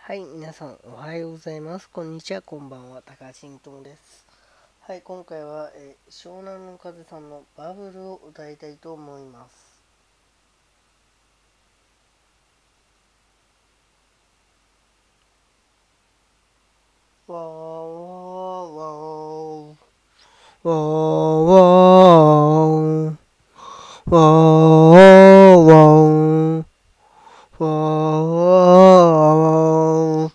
はい、皆さんおはようございます。こんにちは、こんばんは、高橋仁友です。はい、今回は、湘南の風さんのバブルを歌いたいと思います。わーわーわーわーわーわーわーわー。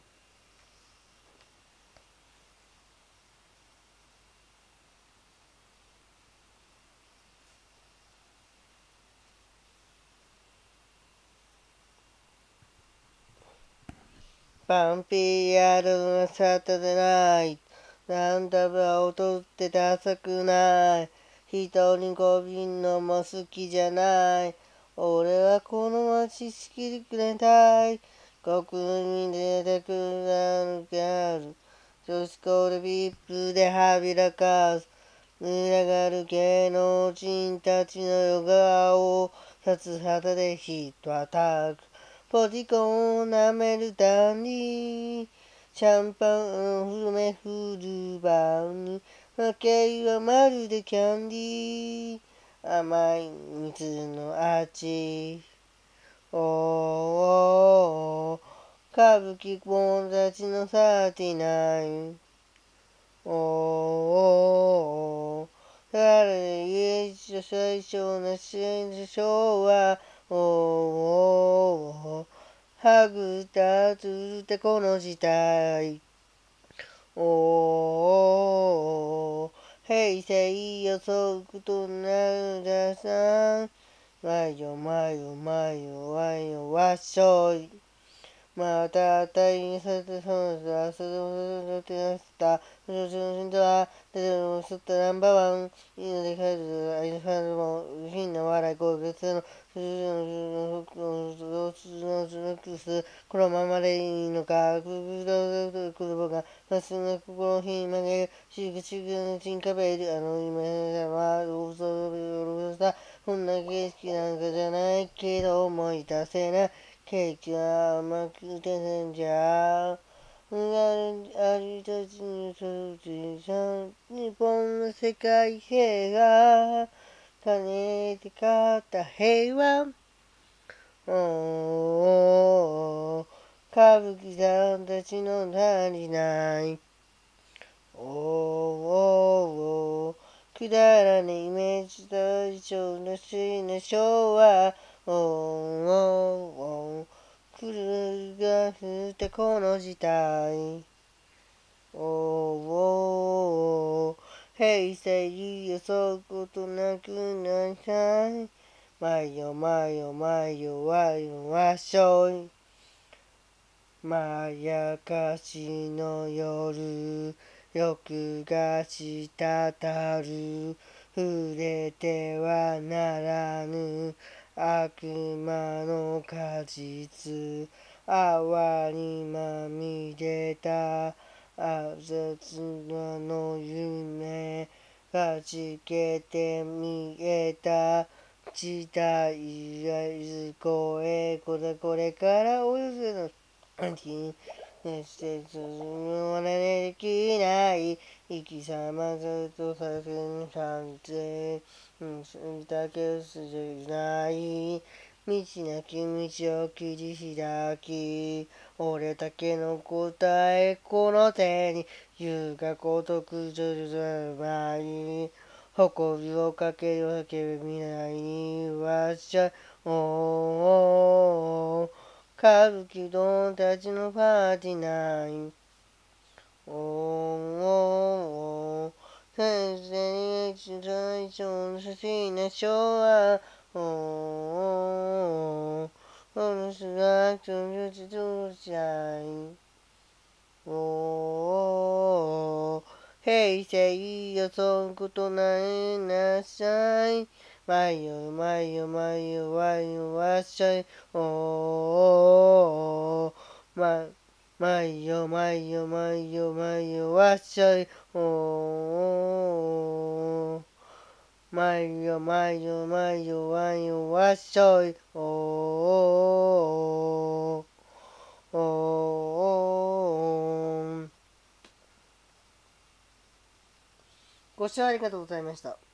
パンピーヤードのサタデーナイト。なんだば踊ってダサくない。一人こびんのも好きじゃない。俺はこの街仕切りくれたい。国民で出てくるギャル。女子校でビップではびらかす。群がる芸能人たちのヨガを札旗でヒットアタック。ポティコンを舐めるダンディ。シャンパンを含めフルバウに。負けはまるでキャンディー。甘い水の味。おーおーおー。歌舞伎者たちの39。おーおーおー。誰で一最初の新章は、おーおーおー。ハグたつってこの事態。おーおーおー。平成予測となるださん。わよわよわよわよわっしょい。また大変されてそうだ。それを手出した。その心とは、出てもすったナンバーワン。いいので帰る。あいつはも、変な笑い、こう、別の、のクス、このままでいいのか、くるくるぼが、まっすぐな心をひ曲げる、しぐしぐのチンカベル、今は、ローソロさ、こんな景色なんかじゃないけど、思い出せない。ケーキは甘くてんじゃ。ありたちにするじさん。日本の世界平和。金で買った平和。おーおー。歌舞伎さんたちの足りない。おーおーおー。くだらねイメージと一緒のしな昭和。おーおーおー。来るが降ってこの事態。おーおーおー。平成予測ことなくなさい。まよまよまよわよわっしょい。まやかしの夜、欲が滴る。触れてはならぬ悪魔の果実。泡にまみれたあざつの夢がじけて見えた時代はいずこれからおよせの気して進むまねできない生き様ずっとさせる感じだけすじない道なき道を切り開き俺だけの答えこの手に優雅孤独女優前誇りをかける叫び未来にわっしゃおーおーおー歌舞伎丼たちのパーティーナイン。おーおーおー。先生に一最初の写真の昭和。おーおーおー。この人が一つとちゃい。おーおーおー。平成予測となりなさい。まよまよまよわよわっしゃい。おーおーおー。まいよまいよまいよまいよわっしゃい。おーおーおー。まいよまいよまいよわいよわっしゃい。おーおーおー。おーおーご視聴ありがとうございました。